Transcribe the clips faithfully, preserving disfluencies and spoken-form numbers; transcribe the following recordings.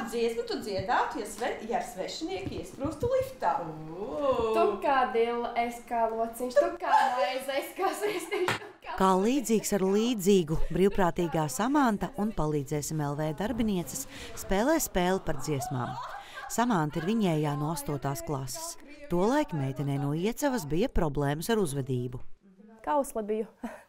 kādu dziesmu tu dziedātu, ja, sve, ja ar svešinieki iesprūstu liftā? Tu kā dila, es kā lociņš, tu kā maize, es kā svistiņš. Kā līdzīgs ar līdzīgu brīvprātīgā Samanta un Palīdzēsim L V darbinieces spēlē spēli par dziesmām. Samanta ir viņējā no astotās klases. Tolaik meitenei no Iecavas bija problēmas ar uzvedību. Kausla biju.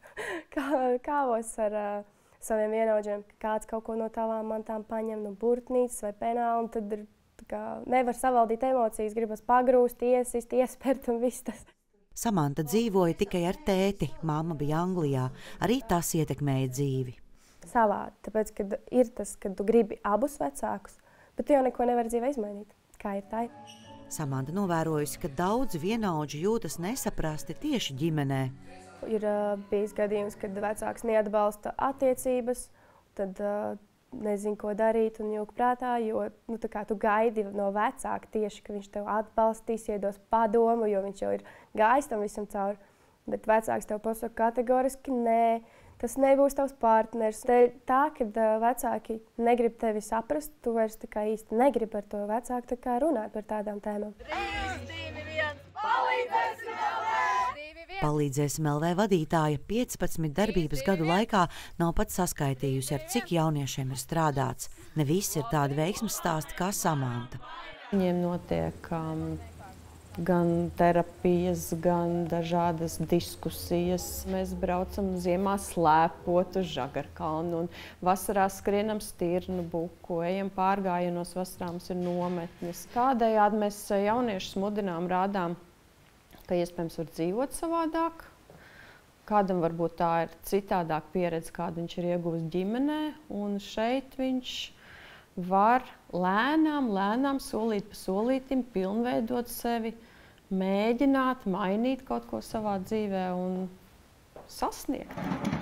Kā, kāvos ar uh, saviem vienaudžiem, ka kāds kaut ko no tavām mantām paņem, no burtnīcas vai penāla, un tad ir, kā, nevar savaldīt emocijas, gribas pagrūst, iesist, iespert un viss tas. Samanta dzīvoja tikai ar tēti, mamma bija Anglijā, arī tas ietekmēja dzīvi. Savādi, tāpēc, kad ir tas, kad tu gribi abus vecākus, bet tu jau neko nevar dzīvē izmainīt. Kā ir tā? Samanta novērojusi, ka daudzi vienaudži jūtas nesaprasti tieši ģimenē. Ir uh, bijis gadījums, kad vecāks neatbalsta attiecības, tad uh, nezinu, ko darīt un jūg prātā, jo nu, tā kā tu gaidi no vecāka tieši, ka viņš tev atbalstīs, iedos padomu, jo viņš jau ir gājis tam visam cauri. Bet vecāks tev pasaka kategoriski, nē, tas nebūs tavs partners. Tā, kad uh, vecāki negrib tevi saprast, tu vairs tā kā īsti negribi ar to vecāku tā kā runāt par tādām tēmām. trīs, divi, viens, palīdzēsim L V! Palīdzēsim L V vadītāja piecpadsmit darbības gadu laikā nav pat saskaitījusi, ar cik jauniešiem ir strādāts. Ne visi ir tādi veiksmes stāsti kā Samanta. Viņiem notiek um, gan terapijas, gan dažādas diskusijas. Mēs braucam ziemā slēpot uz Žagarkalnu un vasarā skrienam Stirnu buku, ejam pārgājienos, vasarā mums ir nometnes. Tādējādi mēs jauniešus mudinām, rādām, ka iespējams var dzīvot savādāk. Kādam varbūt tā ir citādāk pieredze, kādu viņš ir ieguvis ģimenē, un šeit viņš var lēnām, lēnām, solīt pa solītim pilnveidot sevi, mēģināt, mainīt kaut ko savā dzīvē un sasniegt.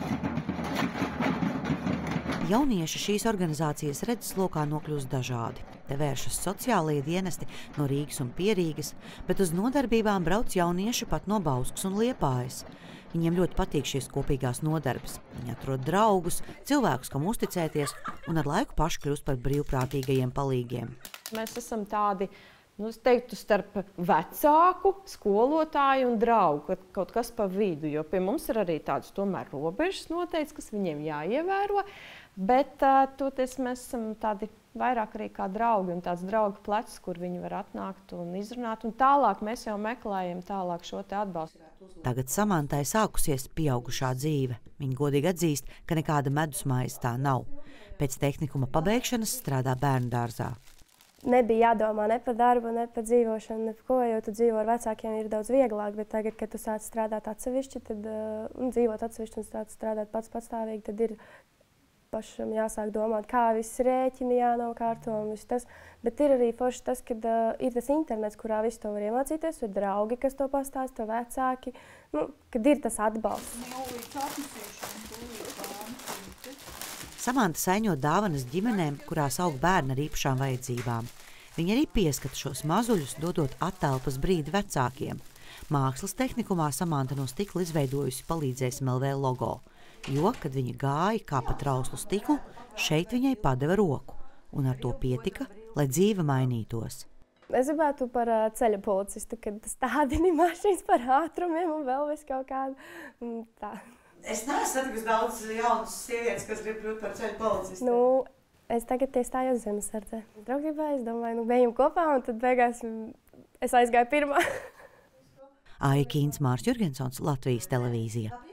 Jaunieši šīs organizācijas redzeslokā nokļūst dažādi. Te vēršas sociālie dienesti no Rīgas un Pierīgas, bet uz nodarbībām brauc jaunieši pat no Bauskas un Liepājas. Viņiem ļoti patīk šīs kopīgās nodarbes. Viņi atrod draugus, cilvēkus, kam uzticēties, un ar laiku paši kļūst par brīvprātīgajiem palīgiem. Mēs esam tādi, nu, es teiktu, starp vecāku, skolotāju un draugu, kaut kas pa vidu, jo pie mums ir arī tādas tomēr robežas noteikts, kas viņiem jāievēro, bet uh, toties mēs esam tādi vairāk arī kā draugi un tāds draugu plecs, kur viņi var atnākt un izrunāt, un tālāk mēs jau meklējam tālāk šo te atbalstu. Tagad Samantai sākusies pieaugušā dzīve. Viņa godīgi atzīst, ka nekāda medusmaize tā nav. Pēc tehnikuma pabeigšanas strādā bērndārzā. Nebija jādomā ne par darbu, ne par dzīvošanu, ne par ko, jo tu dzīvo ar vecākiem ir daudz vieglāk, bet tagad, kad tu sāc strādāt atsevišķi, tad, uh, un dzīvot atsevišķi un sāc strādāt pats patstāvīgi, tad ir pašam jāsāk domāt, kā viss rēķini jānokārto un viss tas. Bet ir arī forši tas, kad uh, ir tas internets, kurā visu to var iemācīties, ir draugi, kas to pastāsta, vecāki, nu, kad ir tas atbalsts. Samanta saiņo dāvanas ģimenēm, kurās aug bērni ar īpašām vajadzībām. Viņa arī pieskata šos mazuļus, dodot attelpas brīdi vecākiem. Mākslas tehnikumā Samanta no stikla izveidojusi Palīdzēsim L V logo, jo, kad viņa gāja kā pa trauslu stiklu, šeit viņai padeva roku, un ar to pietika, lai dzīve mainītos. Es gribētu par uh, ceļa policistu, kad stādini mašīnas par ātrumiem un vēl visu kaut kādu. Un tā. Es neesmu satikusi daudz jaunas sievietes, kas grib kļūt par ceļa policistu. Nu, es tagad iestājos Zemesardzē. Draugībā es domāju, nu, bijām kopā, un tad beigās es aizgāju pirmā. Aija Kīns, Mārs Jurgensons, Latvijas televīzija.